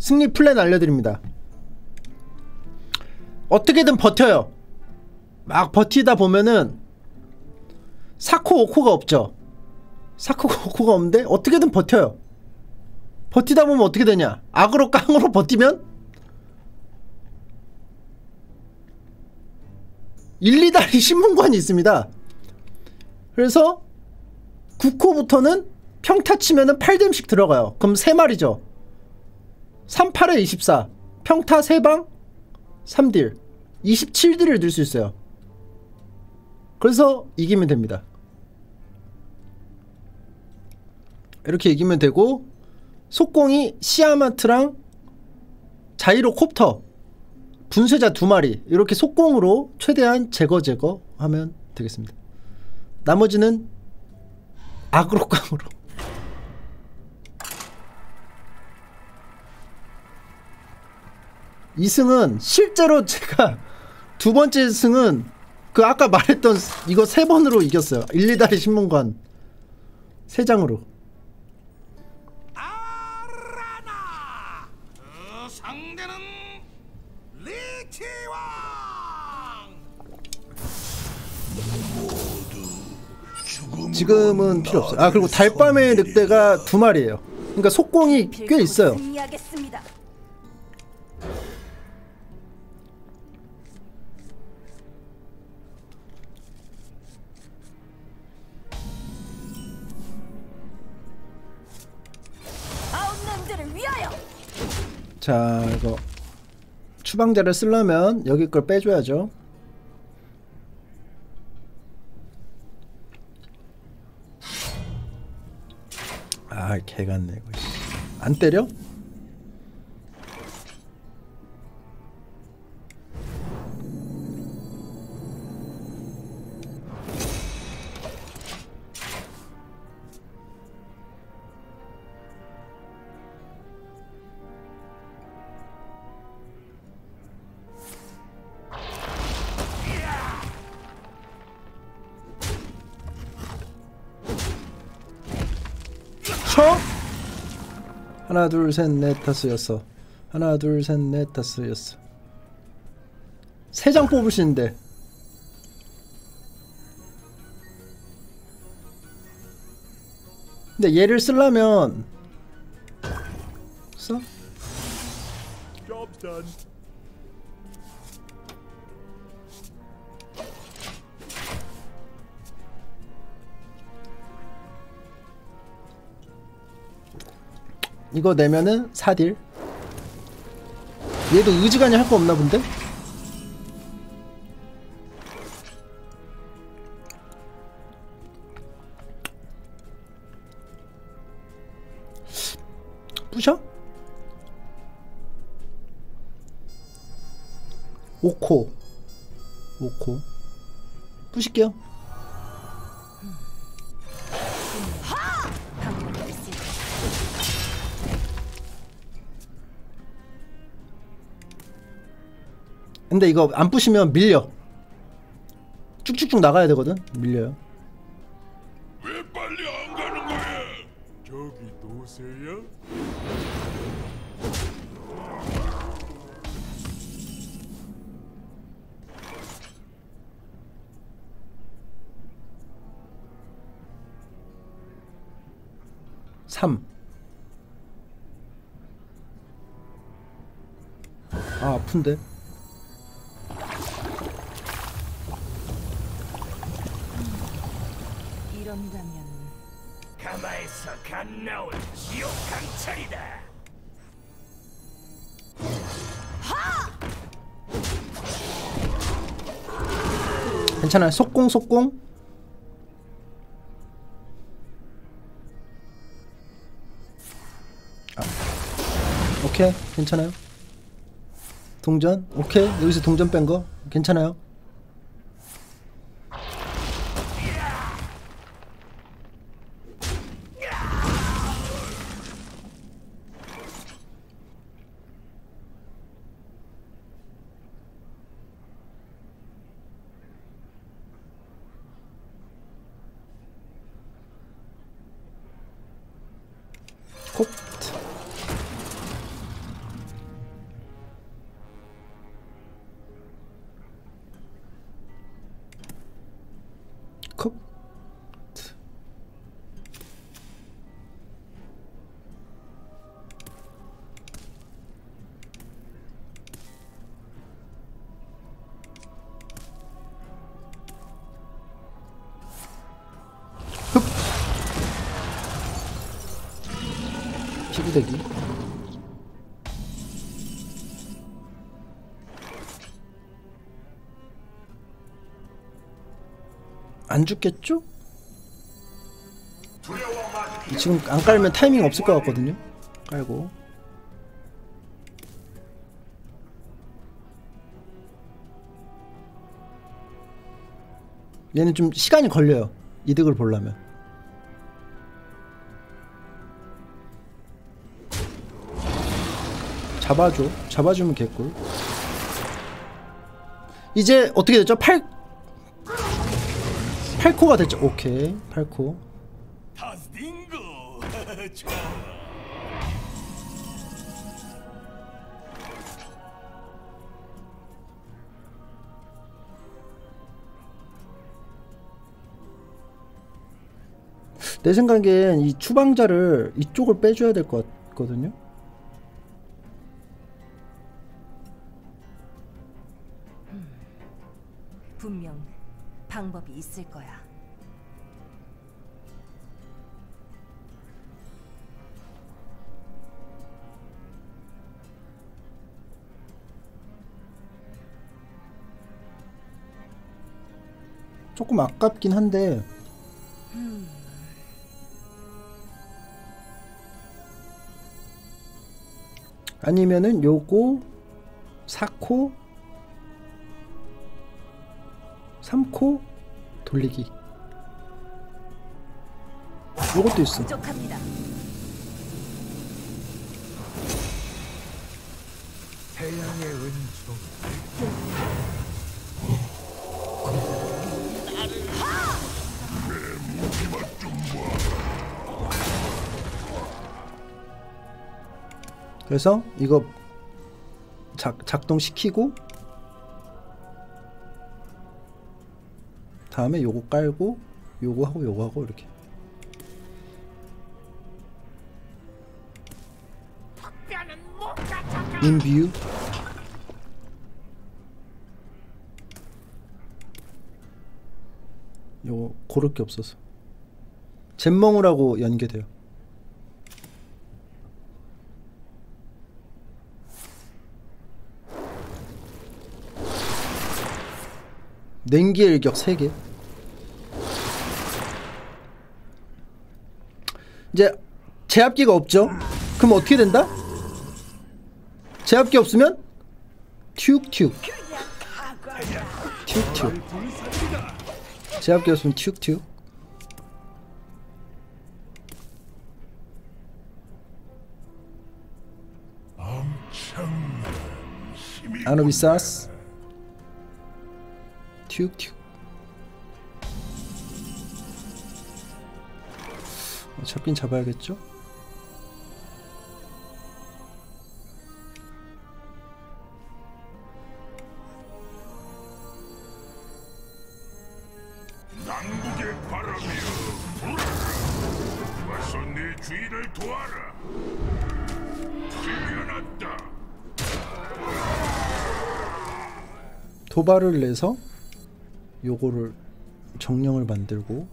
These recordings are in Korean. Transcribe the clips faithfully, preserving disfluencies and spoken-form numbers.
승리 플랜 알려드립니다. 어떻게든 버텨요. 막 버티다 보면은 사 코 오 코가 없죠. 사 코 오 코가 없는데 어떻게든 버텨요. 버티다 보면 어떻게 되냐, 악으로 깡으로 버티면 일, 이 다리 신문관이 있습니다. 그래서 구 코부터는 평타 치면은 팔 뎀씩 들어가요. 그럼 세 마리죠. 삼, 팔에 이십사, 평타 세 방 삼 딜, 이십칠 딜을 들 수 있어요. 그래서 이기면 됩니다. 이렇게 이기면 되고, 속공이 시아마트랑 자이로콥터 분쇄자 두 마리, 이렇게 속공으로 최대한 제거 제거 하면 되겠습니다. 나머지는 악으로 깡으로. 이 승은 실제로 제가 두 번째 승은 그 아까 말했던 이거 세 번으로 이겼어요. 일, 이 다리 신문관 세 장으로. 아라나! 그 상대는 리치왕! 지금은 필요 없어요. 아, 그리고 달밤의 늑대가 두 마리예요. 그러니까 속공이 꽤 있어요. 자, 이거 추방자를 쓰려면 여기 걸 빼줘야죠. 아, 개같네 이거. 안 때려? 쳐? 하나 둘 셋 넷 다섯 여섯. 하나 둘 셋 넷 다섯 여섯. 세 장 뽑을 수 있는데. 근데 얘를 쓰려면 써? 이거 내면은 사 딜. 얘도 의지간이 할 거 없나 본데? 부셔? 오 코 오 코 부실게요. 근데 이거 안 부시면 밀려. 쭉쭉쭉 나가야 되거든. 밀려요. 왜 빨리 안 가는 거야? 저기 노세요? 삼. 아, 아픈데. 이런다면 가마에서 갓 나온 지옥 강철이다. 괜찮아요. 속공 속공. 아. 오케이, 괜찮아요. 동전. 오케이, 여기서 동전 뺀 거 괜찮아요. 콕. 수구대기. 안 죽겠죠? 지금 안 깔면 타이밍 없을 것 같거든요. 깔고 얘는 좀 시간이 걸려요. 이득을 보려면. 잡아줘. 잡아주면 개꿀. 이제 어떻게 됐죠? 팔 팔 코가 됐죠. 오케이. 팔 코. 내 생각엔 이 추방자를 이쪽을 빼줘야 될 것 같거든요. 음, 분명 방법이 있을 거야. 조금 아깝긴 한데 음. 아니면은 요거 사 코 삼 코 돌리기 요것도 있어. 부족합니다. 태양의 은총. 그래서 이거 작, 작동시키고 다음에 요거 깔고 요거 하고 요거 하고 이렇게. 인뷰 요거 고를 게 없어서 잼멍우라고 연계돼요. 냉기 일격 세 개. 이제 제압기가 없죠? 그럼 어떻게 된다? 제압기 없으면 튀욱튀욱 튀욱튀욱. 제압기 없으면 튀욱튀욱. 아노비사스 튀욱튀욱. 잡긴 잡아야겠죠? 남국의 바람이여, 와서 내 주인을 도와라. 풀려났다. 도발을 내서 요거를 정령을 만들고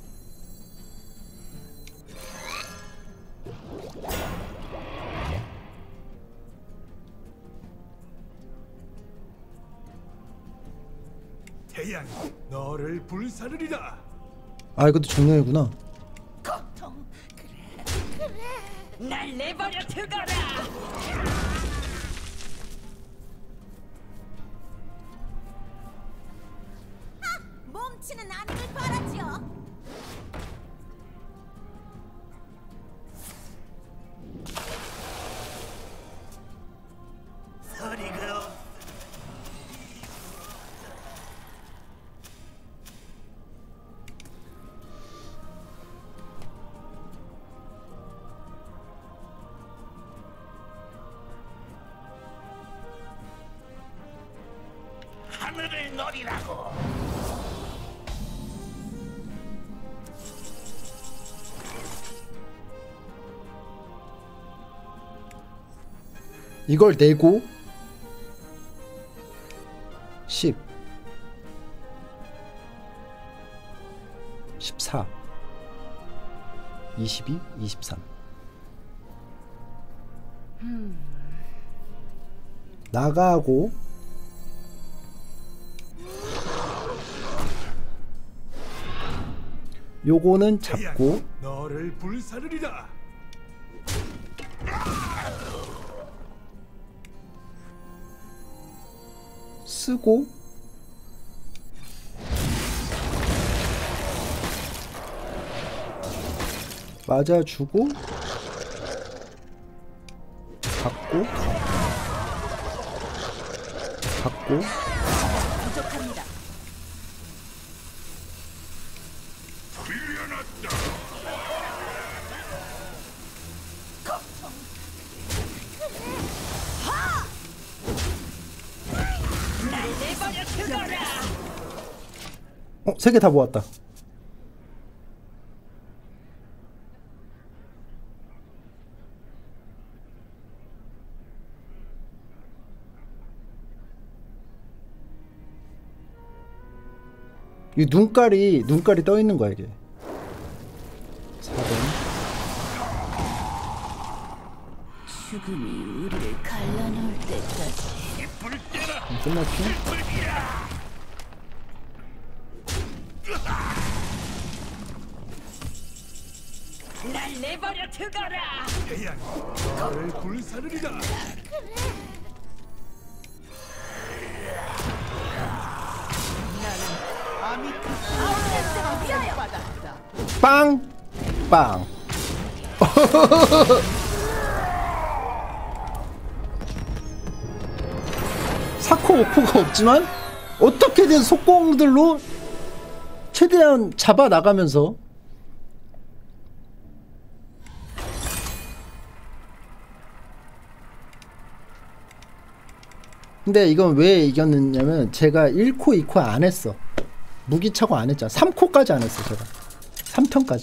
태양이 너를 불사르리라. 아 이것도 정령이구나. 고통 그래 그래 날 내버려 두거라. 멈추는 않음을 바라지요. 소리가 하늘을 노리라고. 이걸 내고 십 십사 이십이 이십삼 나가고 요거는 잡고 너를 불사르리라. 쓰고 맞아주고 받고 받고 부족합니다. 날 내버려 두거라. 어? 세 개 다 모았다. 이 눈깔이 눈깔이 떠 있는 거야 이게. 사 번. 죽음이 우리를 갈라놓을 때까지. 음, 끝났죠? 날 내버려 두거라. 태양, 너를 불사르리라. 빵! 빵! 사코 오코가 없지만 어떻게든 속공들로 최대한 잡아 나가면서 근데 이건 왜 이겼느냐면 제가 일 코 이 코 안 했어. 무기차고 안 했잖아. 삼 코까지 안 했어 제가. 삼 턴까지.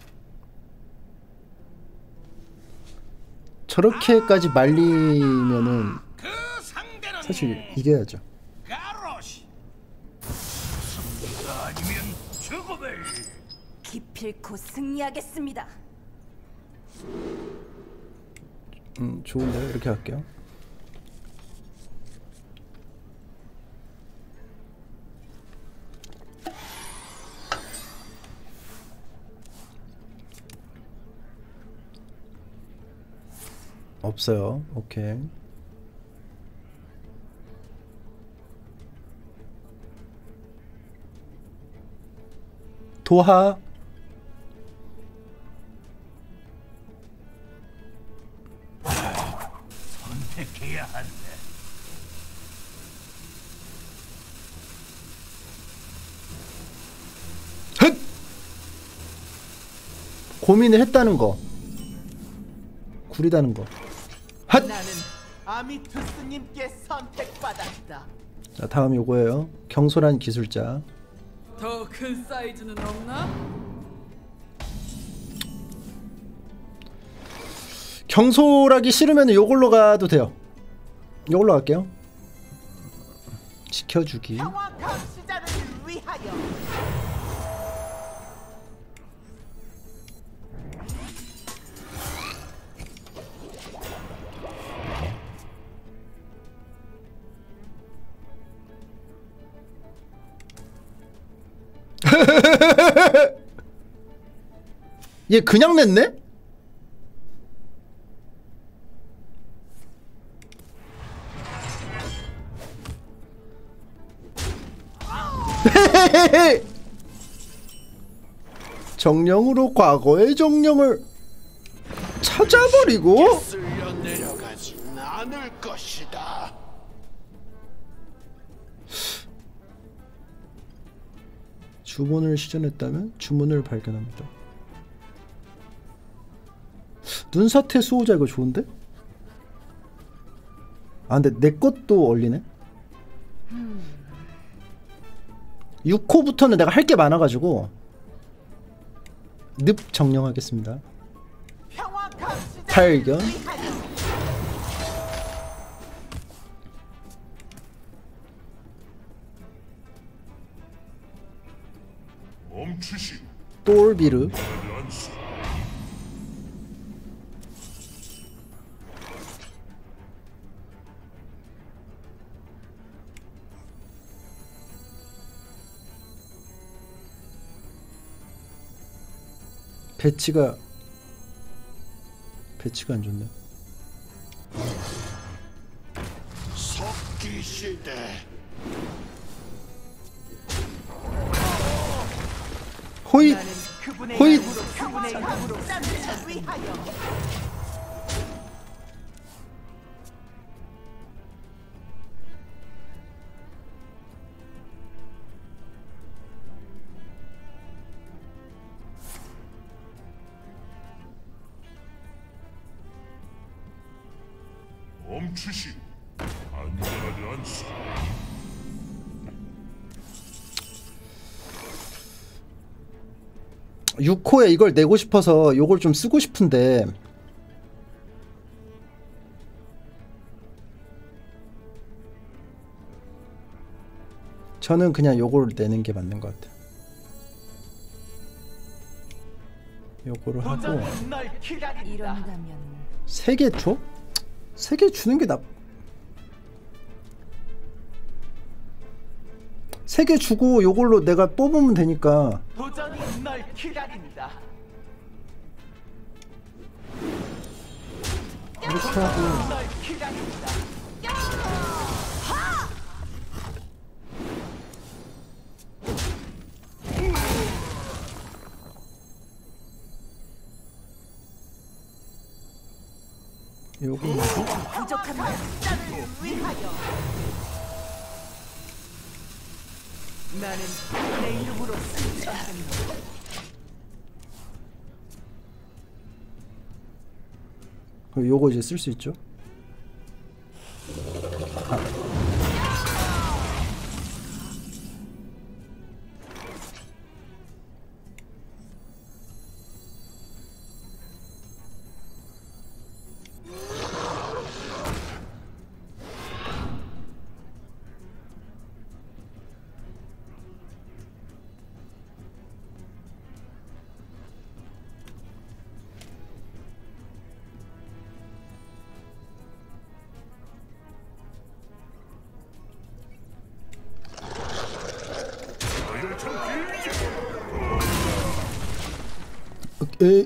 저렇게까지 말리면은 그 상대는 사실 이겨야죠. 가로시. 승리가 아니면 죽음을. 기필코 승리하겠습니다. 음 좋은데요. 이렇게 할게요. 없어요. 오케이. 도하. 선택해야 한다. 헛! 고민을 했다는 거. 구리다는 거. 핫! 나는 아미투스님께 선택받았다. 자, 다음 요거예요. 경솔한 기술자. 더 큰 사이즈는 없나? 경솔하기 싫으면 요걸로 가도 돼요. 요걸로 갈게요. 지켜주기. 평화감 시자를 위하여. 얘 그냥 냈네? 정령으로 과거의 정령을 찾아버리고 쓸려 내려가진 않을 것이다. 주문을 시전했다면 주문을 발견합니다. 눈사태 수호자 이거 좋은데? 아 근데 내 것도 얼리네? 육 코부터는 내가 할 게 많아가지고 늪 정령하겠습니다. 평화감 시자를 발견. 위하여. 멈추시. 똘비르. 연수. 배치가 배치가 안 좋네. 석기 시대. 호잇 나는 그분의 호잇. 이름으로 그분의 이름으로 쌈을 위하여. 멈추시오. 안전하지 않소. 육 호에 이걸 내고 싶어서 요걸 좀 쓰고 싶은데 저는 그냥 요거를 내는 게 맞는 것 같아요. 요거를 하고 도전이 널 기다린다. 이런다면 세 개 줘? 세 개 주는 게 나. 세 개 주고 요걸로 내가 뽑으면 되니까. 도전이 널 기다린다. 이렇게 하고 널 기다린다. 요거 부족합니다. 쌈을 위하여. 나는 그분의 이름으로 승천한다. 그럼 요거 이제 쓸 수 있죠? 오케이.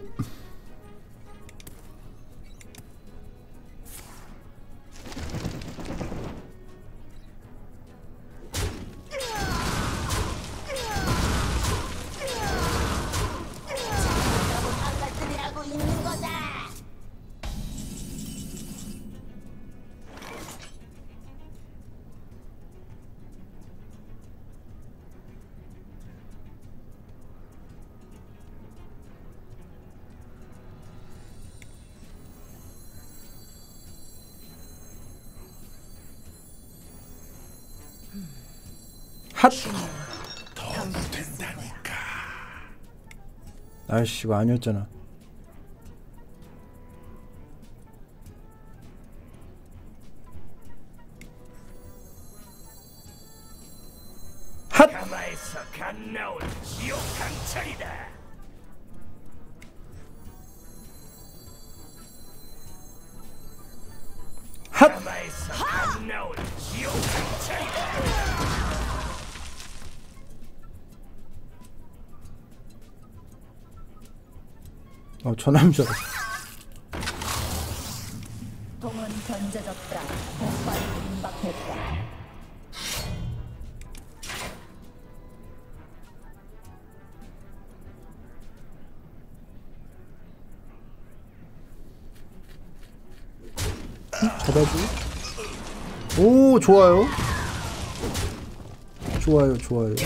하고 있는 거다. 핫. 아이씨 이거 아니었잖아. 핫. 가마에서 갓 나온 지옥 강철이다. 핫. 가마에서 갓 나온 지옥 강철이다. 어 전함 줄 알았어. 동은 견제졌다. 폭발이 임박했다. 잡아주. 오 좋아요. 좋아요 좋아요.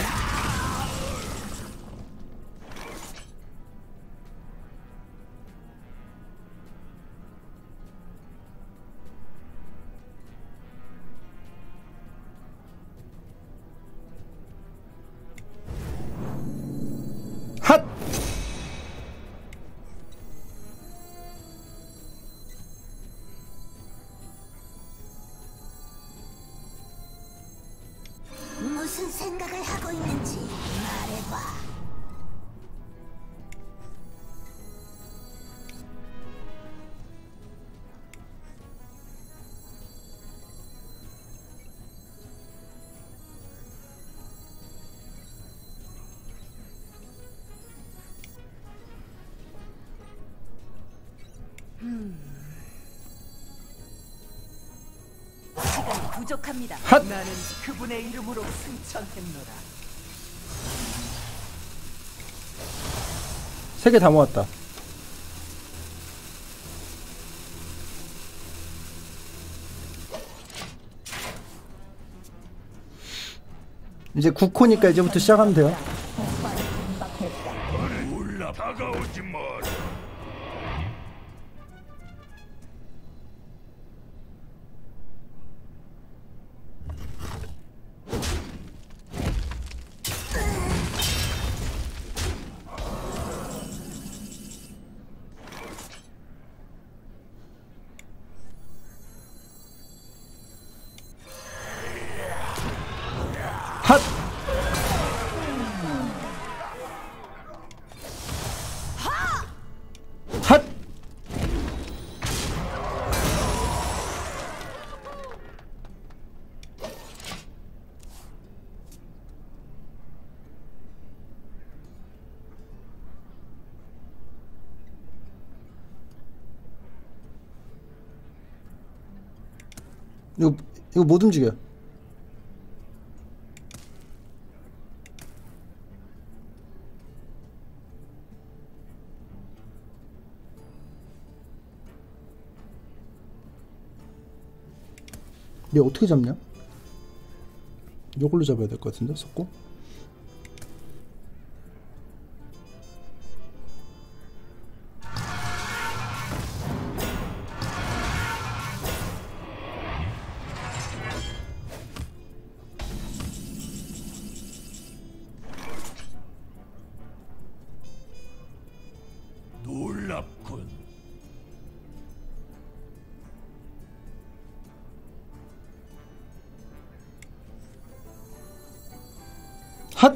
핫. 무슨 생각을 하고 있는지 말해봐. 부족합니다. 핫! 나는 그분의 이름으로 승천했노라. 세 개 다 모았다. 이제 구 코니까 이제부터 시작하면 돼요. 폭발이 임박했다. 몰라 다가오지 마라. 핫! 핫! 이거 이거 못 움직여. 얘 어떻게 잡냐? 이걸로 잡아야 될 것 같은데, 섞고. 놀랍군. 핫!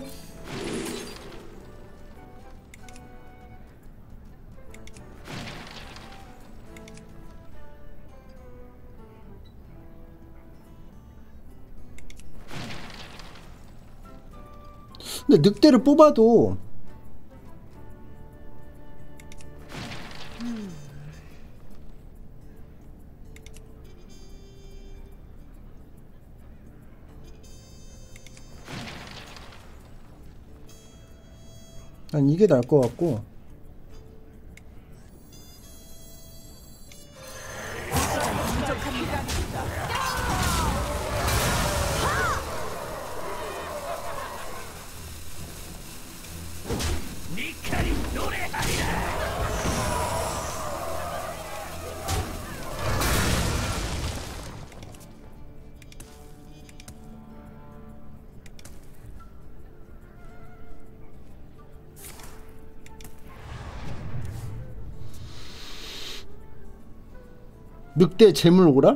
근데 늑대를 뽑아도 난 이게 나을 것 같고. 네 칼이 노래하리라. 늑대 재물 오라?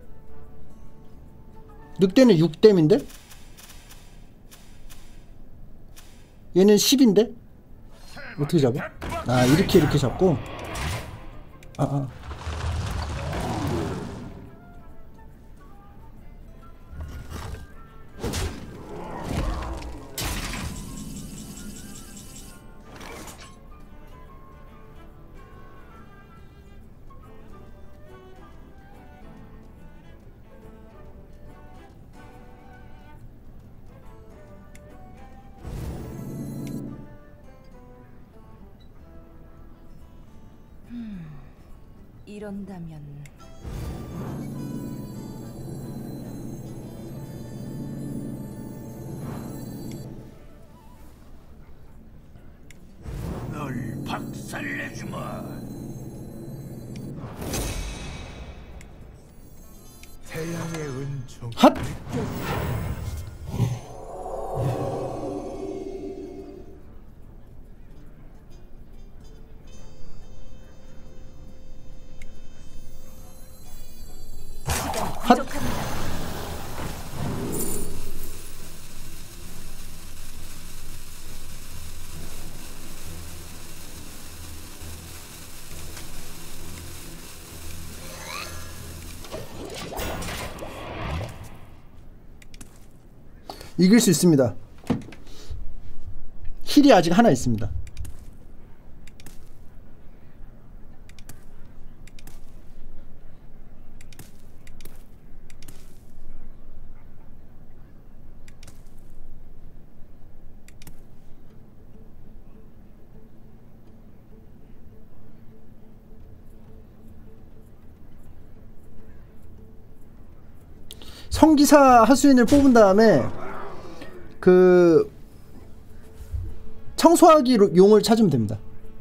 늑대는 육 댐인데? 얘는 십인데? 어떻게 잡아? 아, 이렇게 이렇게 잡고. 아, 아. 이런다면 널 박살내주마. 태양의 은총. 핫! 핫! 이길 수 있습니다. 힐이 아직 하나 있습니다. 성기사 하수인을 뽑은 다음에 그 청소하기 용을 찾으면 됩니다.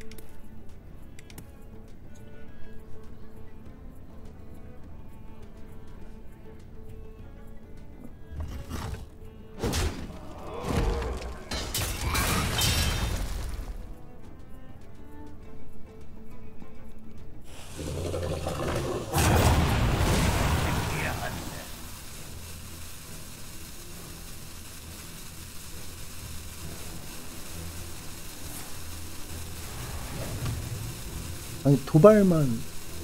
아니 도발만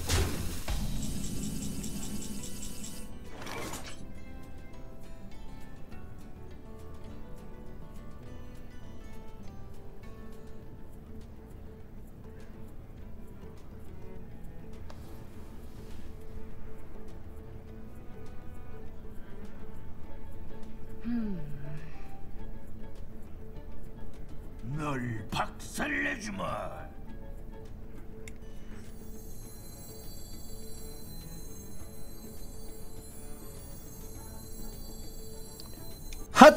널 박살내주마. 핫!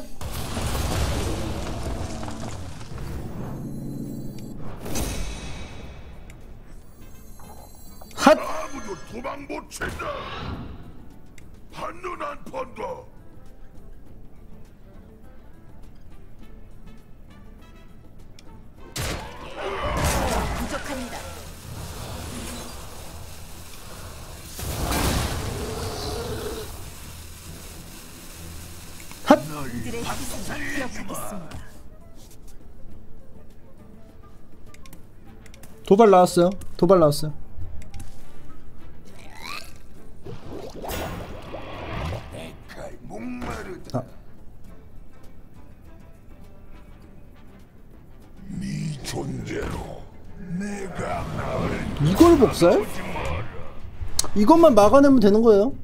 핫! 아무도 도망 못 친다. 한눈 안 판다. 부족합니다. 핫! 이들의 희생을 기억하겠습니다. 도발 나왔어요. 도발 나왔어요. 칼 목마르다. 아. 네 존재로 내가 널 이걸 복사해? 이것만 막아내면 되는 거예요.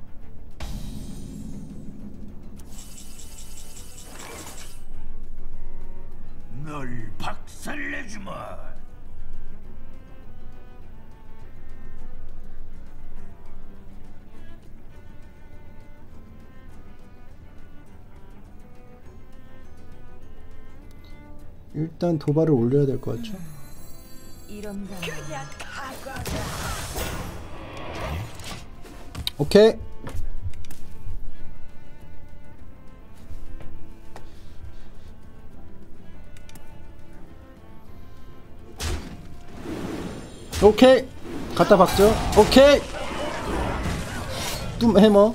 널 박살내주마. 일단 도발을 올려야 될 것 같죠. 이런다. 그냥 가거라. 오케이. 오케이. 갖다 박죠. 오케이. 뚱 해머.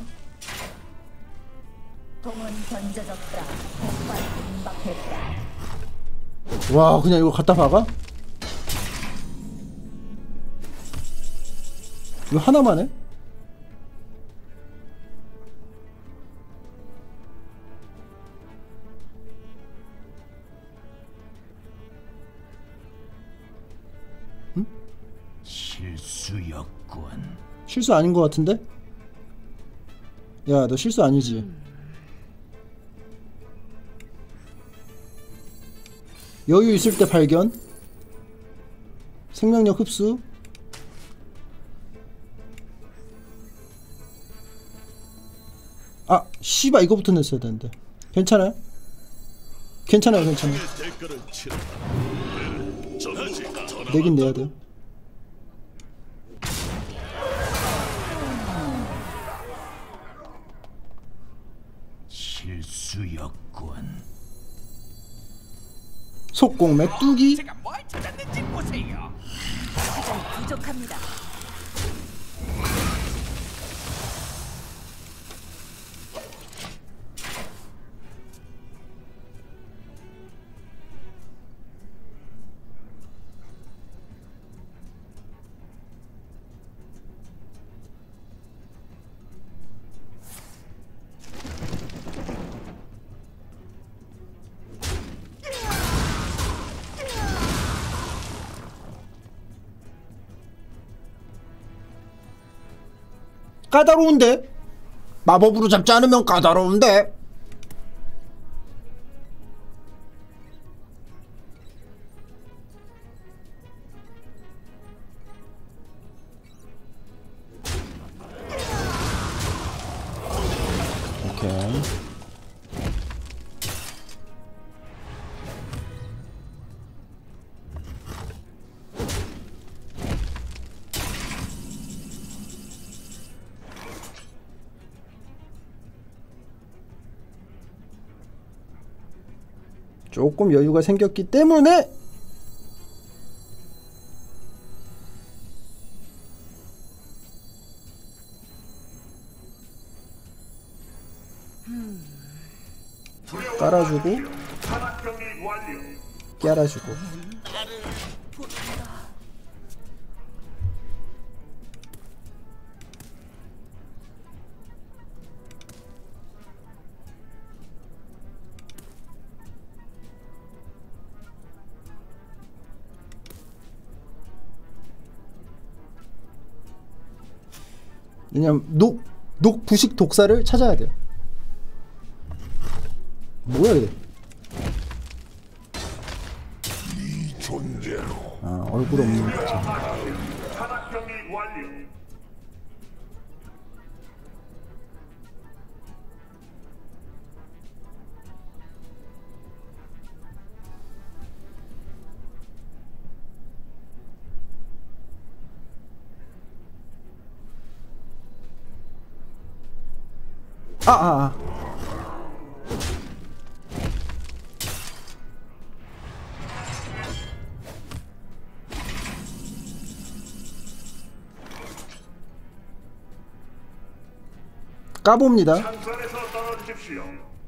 동은 던져졌다. 폭발 임박했다. 와, 그냥 이거 갖다 박아? 이거 하나만 해? 실수였군. 실수 아닌 것 같은데? 야, 너 실수 아니지? 여유 있을 때 발견. 생명력 흡수. 아, 씨발 이거부터 냈어야 되는데. 괜찮아요? 괜찮아요, 괜찮아요. 내긴 내야 돼요. 실수였군. 속공 메뚜기. 제가 뭘 찾았는지 보세요. 시간 부족합니다. 까다로운데? 마법으로 잡지 않으면 까다로운데? 오케이. 조금 여유가 생겼기 때문에 깔아주고 깔아주고 왜냐면 녹, 녹 부식 독사를 찾아야 돼요. 뭐야 이게? 아 얼굴 없는 거지. 아, 아, 아. 까봅니다. 창살에서 떨어지십시오.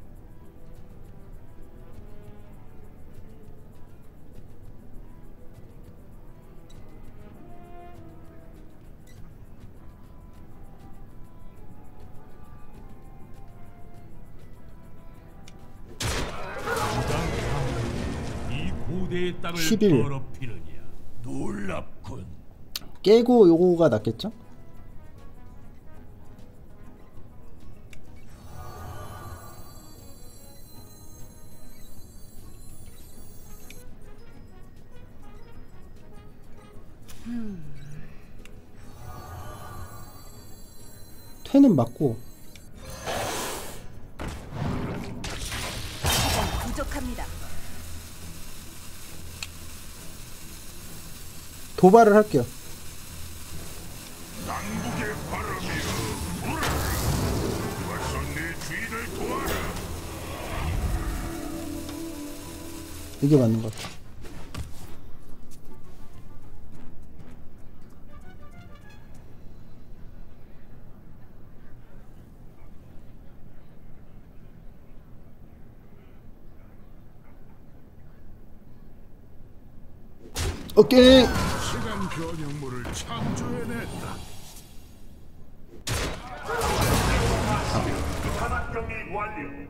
이 고대의 땅을 십일. 더럽히느냐. 놀랍군. 깨고 요거가 낫겠죠? 퇴는 맞고 부족합니다. 도발을 할게요. 남북의 바람이여 불어. 와서 내 주인을 도와라. 이게 맞는 것 같아. 오케이. 시간 변형물을 창조해냈다. 산악 경기 완료.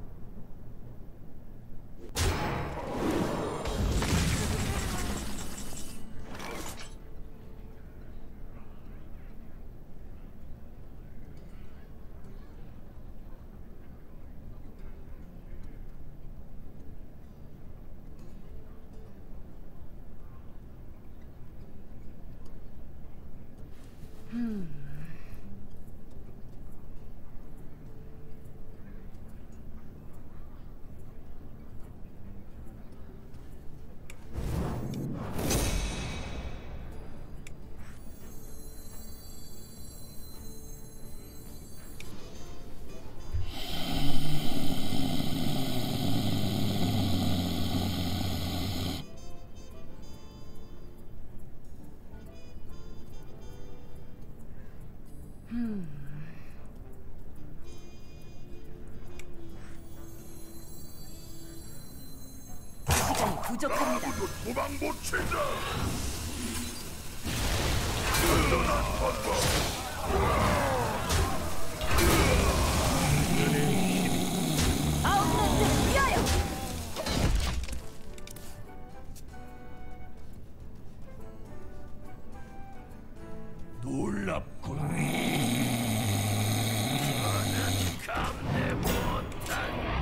시간이 부족합니다. 도망 못 친다. 아웃랜드 위하여. 놀랍군. 나는 감내 못한다.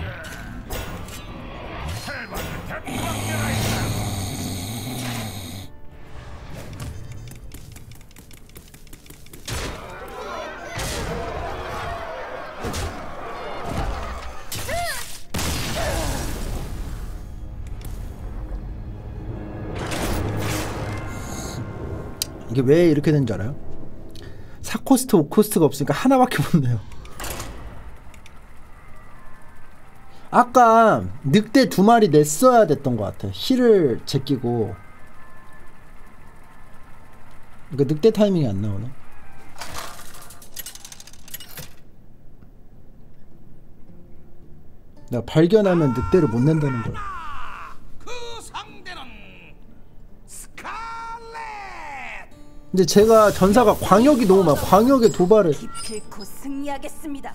해방은 대박이라 있다. 이게 왜 이렇게 된 줄 알아요? 사 코스트 오 코스트가 없으니까 하나밖에 못 내요. 아까 늑대 두 마리 냈어야 됐던 것 같아. 힐을 제끼고. 그러니까 늑대 타이밍이 안 나오네. 내가 발견하면 늑대를 못 낸다는 거야. 그 상대는 스칼렛. 근데 제가 전사가 광역이 너무 많아. 광역의 도발을. 기필코 승리하겠습니다.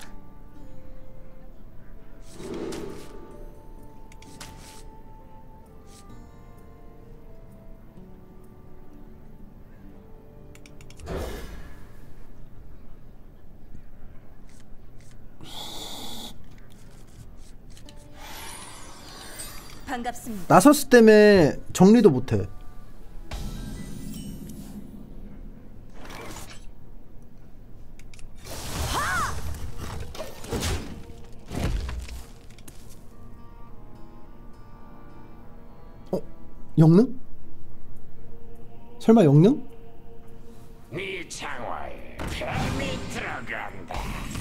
반갑습니다. 나서스 때문에 정리도 못해. 어? 영능? 설마 영능? 네 장화에 뱀이 들어간다.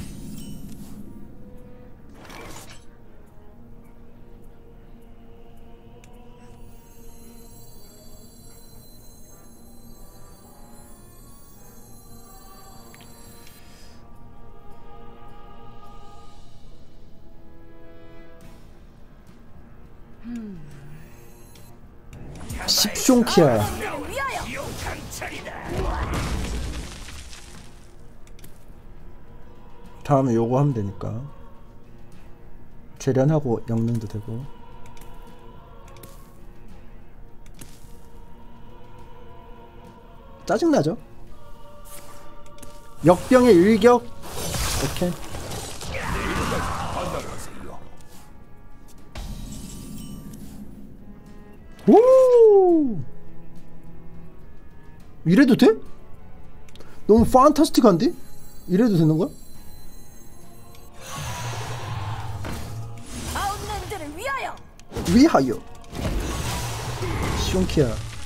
십숑키야. 지옥 강철이다. 다음에 요거 하면 되니까. 재련하고 영능도 되고. 짜증나죠? 역병의 일격. 오케이. 오! 이래도 돼? 너무 판타스틱한데? 이래도 되는 거야? 아웃랜드를 위하여. 위하여. 시온키야.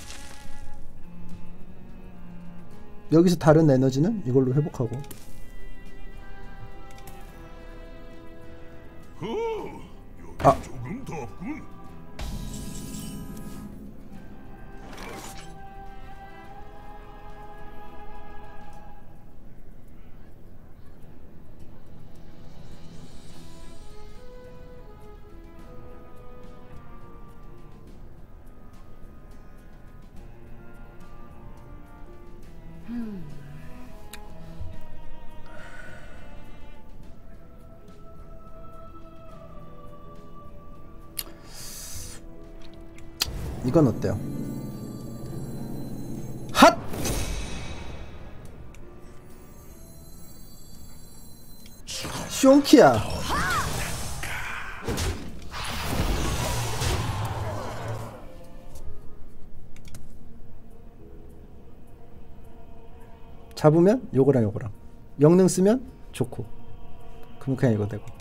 여기서 다른 에너지는 이걸로 회복하고. 아. 조금 더 없군. 이건 어때요? 핫! 숑키야. 잡으면 요거랑 요거랑. 영능 쓰면 좋고. 그럼 그냥 이거 되고.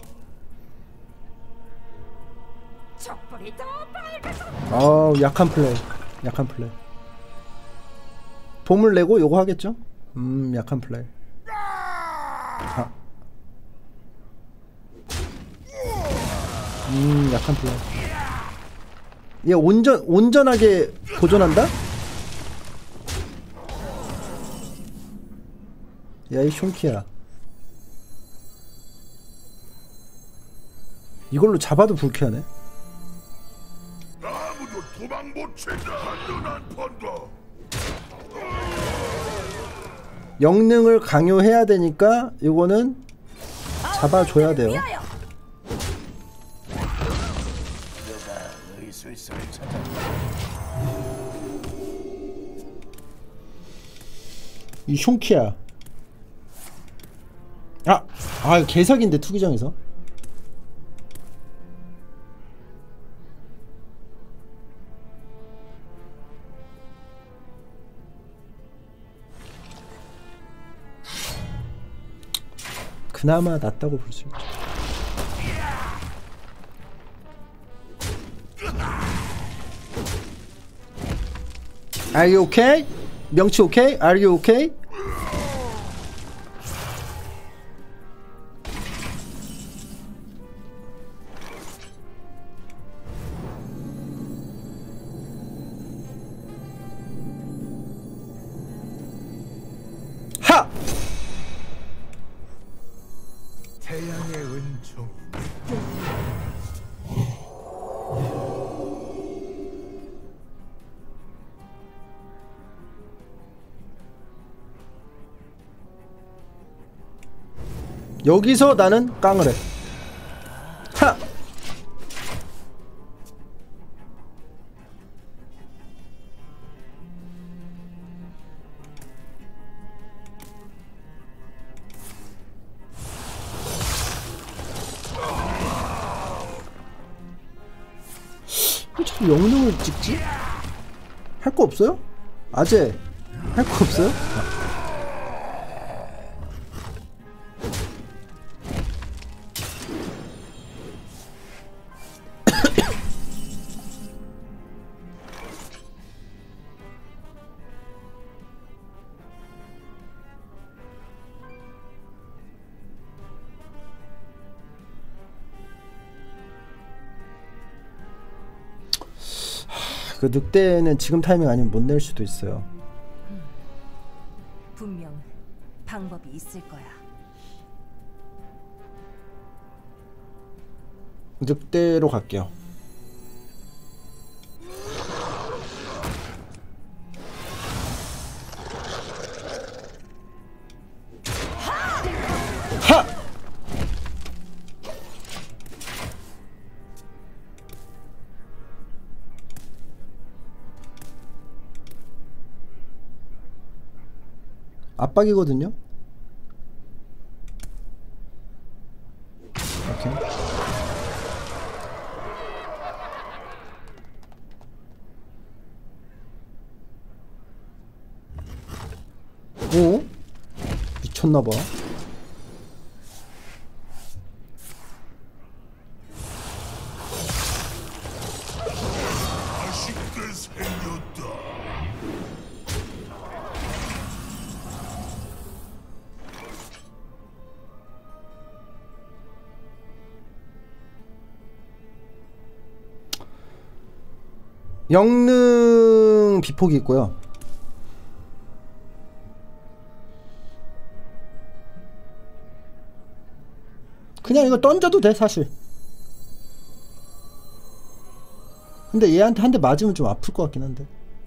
촛불이 더 밝아서. 어우, 약한 플레이. 약한 플레이. 봄을 내고 요거 하겠죠? 음, 약한 플레이. 아. 음, 약한 플레이. 얘 온전 온전하게 보존한다? 야, 이 숑키야. 이걸로 잡아도 불쾌하네. 아무도 도망 못 친다. 한눈한 번다. 영능을 강요해야 되니까 이거는 잡아줘야 돼요. 위하여. 의술수를 찾아. 이 숑키야. 아! 아, 개사기인데 투기장에서. 그나마 낫다고 볼 수 있죠. Are you okay? 명치 오케이? Are you okay? 하! 태양의 은총. 여기서 나는 깡을 해. 하! 왜 자꾸 영능을 찍지? 할 거 없어요? 아재 할 거 없어요? 그 늑대는 지금 타이밍 아니면 못 낼 수도 있어요. 분명 방법이 있을 거야. 늑대로 갈게요. 하! 압박이거든요. 오케이. 오? 미쳤나봐. 맛있게 생겼다. 영능 비폭이 있고요. 그냥 이거 던져도 돼 사실. 근데 얘한테 한 대 맞으면 좀 아플 것 같긴 한데.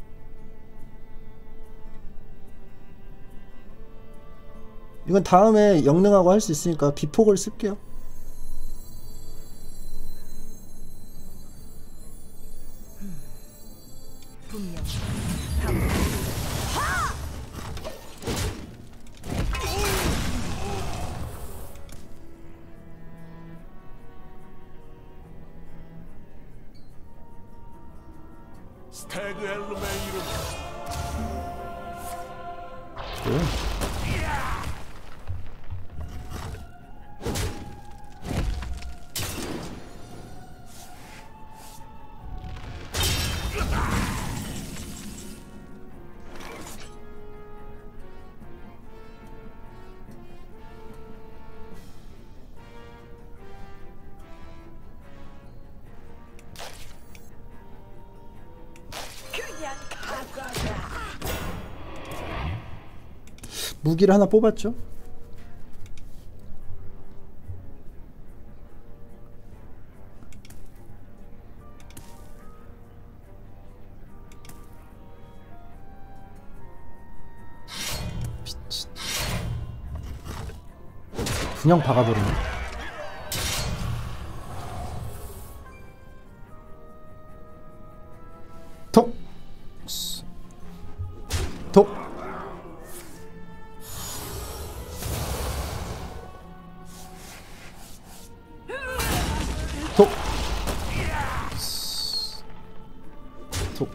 이건 다음에 영능하고 할 수 있으니까 비폭을 쓸게요. 분명 스태그 엘룸의 이름. 네. 무기를 하나 뽑았죠? 미친. 그냥 박아버리네. 톡! 톡! 톡! 톡!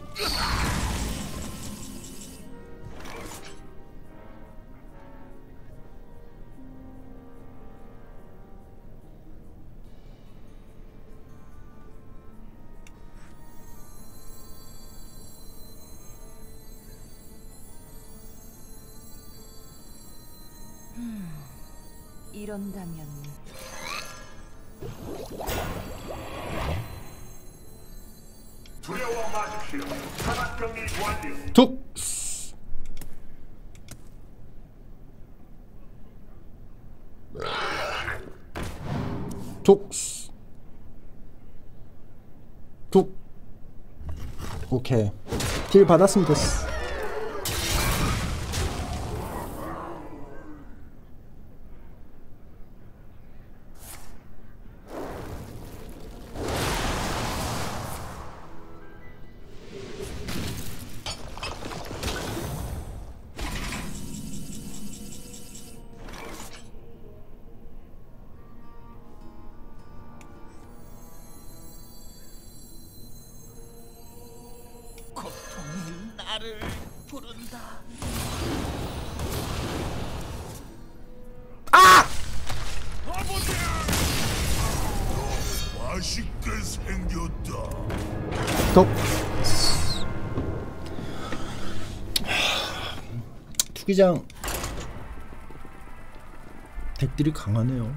이런다면 두려워 마십시오. 산악 정리 완료. 툭. 툭. 툭. 오케이. 딜 받았으면 됐어. 고통이 나를 부른다. 아! 맛있게 생겼다. 덕. 투기장 덱들이 강하네요.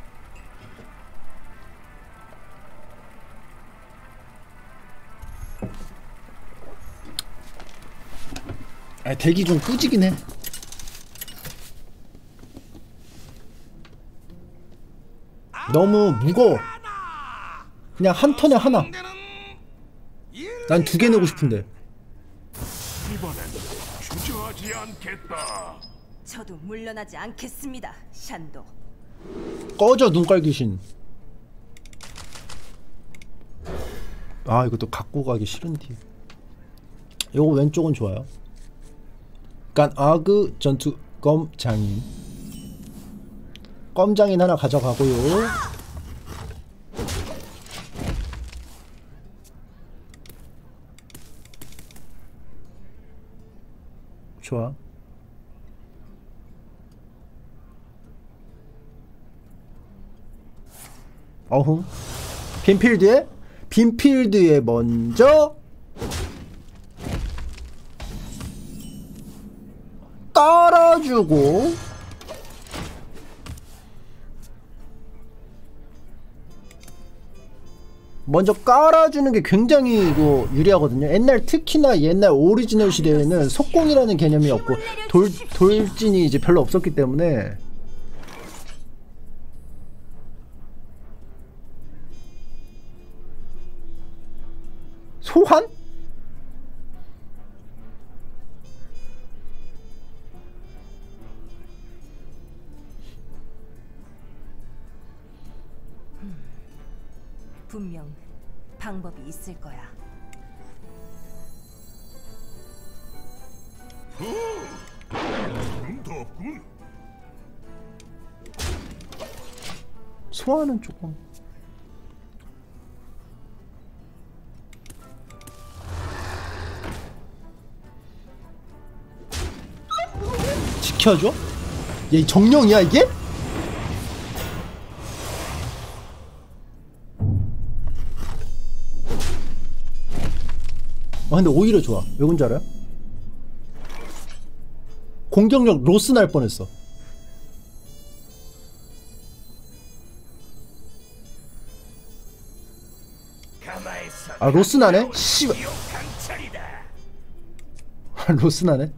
아, 덱이 좀 꾸지긴 해. 너무 무거워. 그냥 한 턴에 하나. 난 두 개 내고 싶은데. 이번엔 주저하지 않겠다. 저도 물러나지 않겠습니다. 샨도. 꺼져 눈깔 귀신. 아 이것도 갖고 가기 싫은디. 요거 왼쪽은 좋아요. 깐 아그 전투 검장인. 검장인 하나 가져가고요. 좋아. 어흥. 빈필드에 빈필드에 먼저 깔아주고 먼저 깔아주는 게 굉장히 이거 유리하거든요. 옛날 특히나 옛날 오리지널 시대에는 속공이라는 개념이 없고 돌, 돌진이 이제 별로 없었기 때문에 소환? 분명 방법이 있을 거야. 좀 덥군. 소환은 조금 지켜줘? 얘 정령이야 이게? 아 근데 오히려 좋아. 왜 그런지 알아요? 공격력 로스 날 뻔했어. 아 로스 나네? 씨발. 아 로스 나네?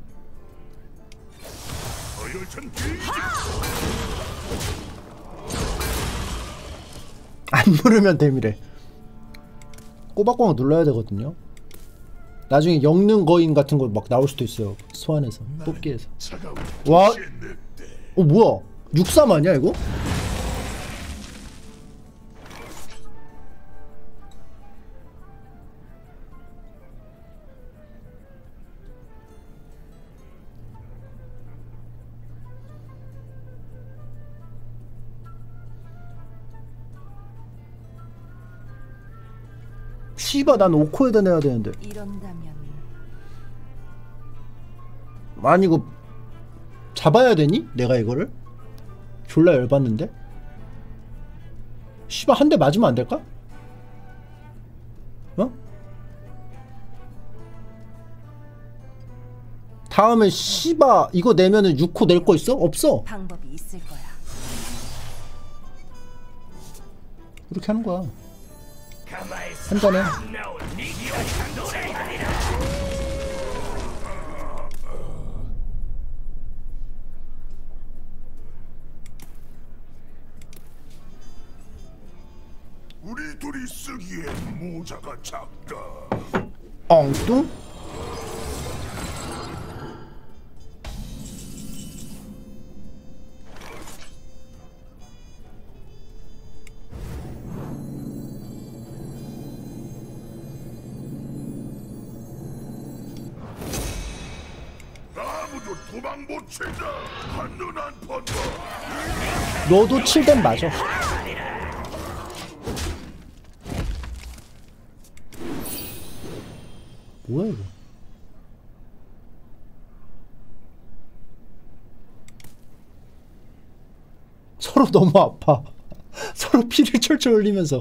안 누르면 됨이래. 꼬박꼬박 눌러야 되거든요. 나중에 영능 거인 같은 거 막 나올 수도 있어요. 소환해서 뽑기에서. 와, 어 뭐야? 육삼 아니야 이거? 씨발 난 오 코에다 내야 되는데. 이런다면 아니 이거 잡아야 되니? 내가 이거를? 졸라 열받는데? 씨발 한 대 맞으면 안 될까? 어? 다음에 씨발 이거 내면은 육 코 낼 거 있어? 없어. 방법이 있을 거야. 그렇게 하는 거야. 가마에서 한 잔에. 나온 이오한 노래하리라. 우리 둘이 쓰기엔 모자가 작다. 엉뚱? 아무도 도망 못 친다. 한눈 안 번다. 너도 칠댐 맞아. 뭐야 이거? 서로 너무 아파. 서로 피를 철철 흘리면서.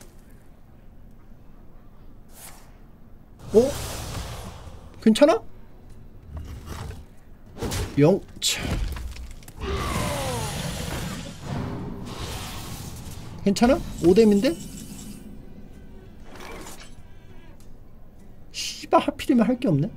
어? 괜찮아? 영차. 괜찮아? 오뎀인데? 씨발 하필이면 할 게 없네.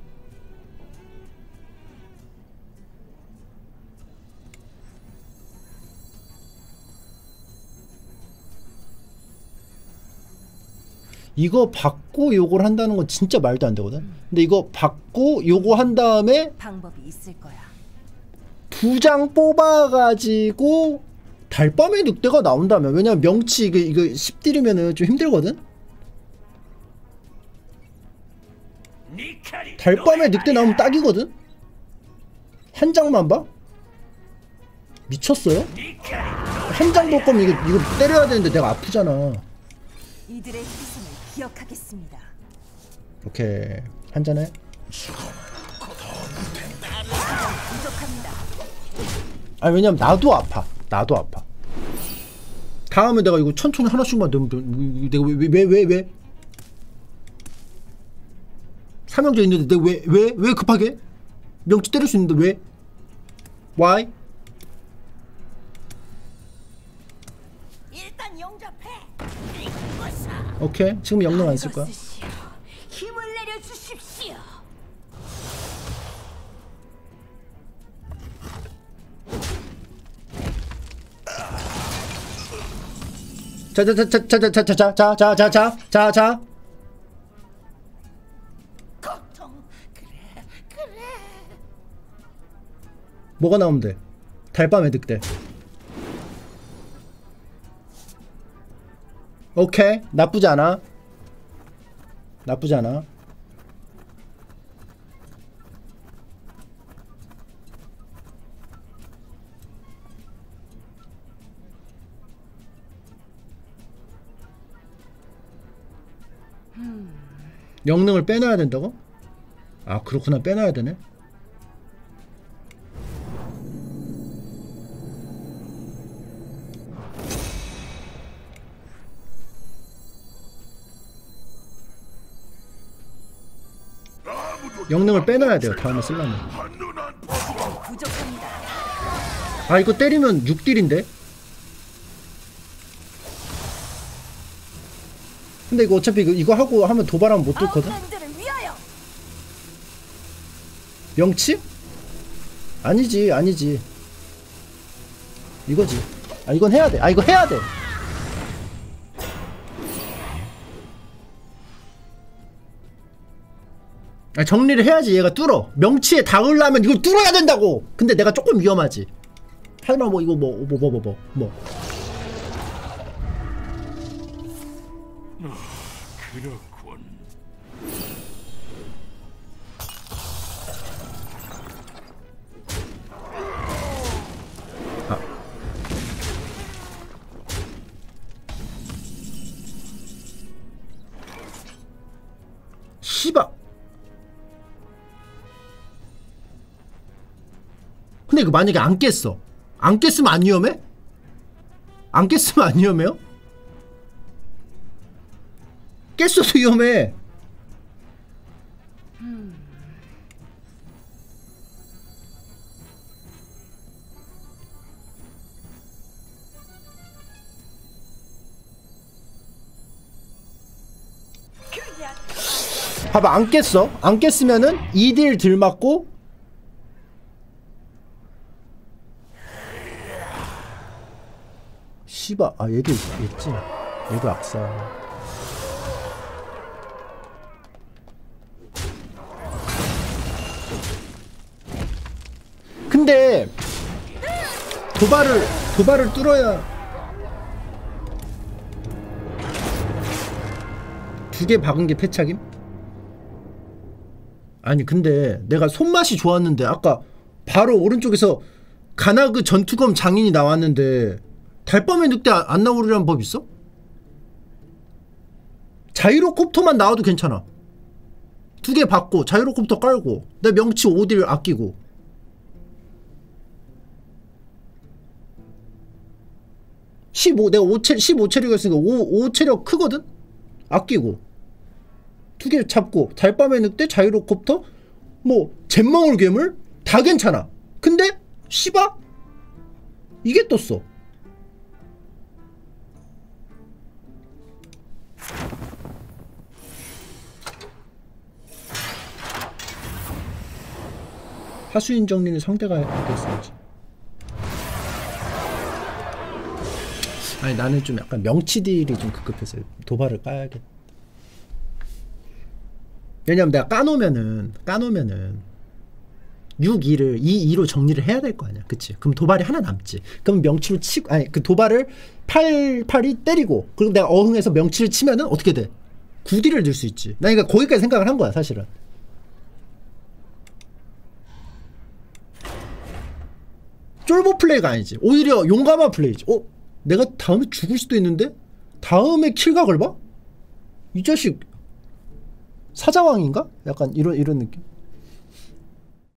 이거 받고 요걸 한다는 건 진짜 말도 안 되거든. 근데 이거 받고 요거 한 다음에 방법이 있을 거야. 두 장 뽑아가지고 달밤의 늑대가 나온다면, 왜냐면 명치 이거 이거 십 딜이면은 좀 힘들거든. 달밤의 늑대 나오면 딱이거든. 한 장만 봐? 미쳤어요? 한 장 볼 거면 이거 이거 때려야 되는데 내가 아프잖아. 이들의 희생을 기억하겠습니다. 오케이, 한 잔해. 부족합니다. 아, 왜냐면 나도 아파. 나도 아파. 다음에 내가 이거 천천히 하나씩만 넣으면 내가 왜 왜 왜 왜, 왜? 삼형제 있는데 내가 왜 왜 왜 급하게? 명치 때릴 수 있는데 왜? Why? 일단 용접해. 오케이, 지금 영능 안 쓸 거야. 쓰시오. 힘을 내려 주십시오. 자자자자자자자자자자자자자 고통. 그래, 그래. 뭐가 나오면 돼? 달밤의 늑대. 오케이, 나쁘지 않아. 나쁘지 않아. 영능을 빼놔야 된다고? 아, 그렇구나. 빼놔야 되네. 영능을 빼놔야 돼요. 다음에 쓰려면. 한눈 안 번다. 부족합니다. 아, 이거 때리면 육 딜인데? 근데 이거 어차피 이거, 이거 하고 하면 도발하면 못 뚫거든? 아웃랜드를 위하여. 명치? 아니지, 아니지. 이거지. 아, 이건 해야 돼. 아, 이거 해야 돼. 아, 정리를 해야지. 얘가 뚫어. 명치에 닿으려면 이걸 뚫어야 된다고. 근데 내가 조금 위험하지. 하지만 뭐 이거 뭐 뭐 뭐 뭐 뭐 뭐. 그렇군. 아. 씨발. 근데 이거 만약에 안 깼어. 안 깼으면 안 위험해? 안 깼으면 안 위험해요? 깼어도 위험해. 봐봐 안 깼어. 안 깼으면은 이 딜 들 맞고 씨바 아 얘도 있겠지. 얘도 악사. 근데 도발을 도발을 뚫어야 두 개 박은 게 패착임? 아니 근데 내가 손맛이 좋았는데 아까 바로 오른쪽에서 가나그 전투검 장인이 나왔는데 달밤의 늑대 안 나오려는 법 있어? 자이로콥터만 나와도 괜찮아. 두 개 받고 자이로콥터 깔고 내 명치 오 딜 아끼고 십오 내가 오 체력 십오 체력이었으니까 오, 오 체력 크거든? 아끼고 두 개 잡고 달밤의 늑대 자이로콥터 뭐 jet망울 괴물 다 괜찮아. 근데 씨바 이게 떴어. 하수인 정리는 상대가 됐어야지. 아니 나는 좀 약간 명치딜이 좀 급급해서 도발을 까야겠다. 왜냐면 내가 까놓으면은 까놓으면은 육, 이를 이, 이로 정리를 해야 될 거 아니야. 그치? 그럼 도발이 하나 남지. 그럼 명치로 치고 아니 그 도발을 팔, 팔이 때리고 그리고 내가 어흥해서 명치를 치면은 어떻게 돼? 구 딜을 들 수 있지. 나 그러니까 거기까지 생각을 한 거야 사실은. 쫄보 플레이가 아니지. 오히려 용감한 플레이지. 어? 내가 다음에 죽을 수도 있는데? 다음에 킬각을 봐? 이 자식 사자왕인가? 약간 이런 이런 느낌?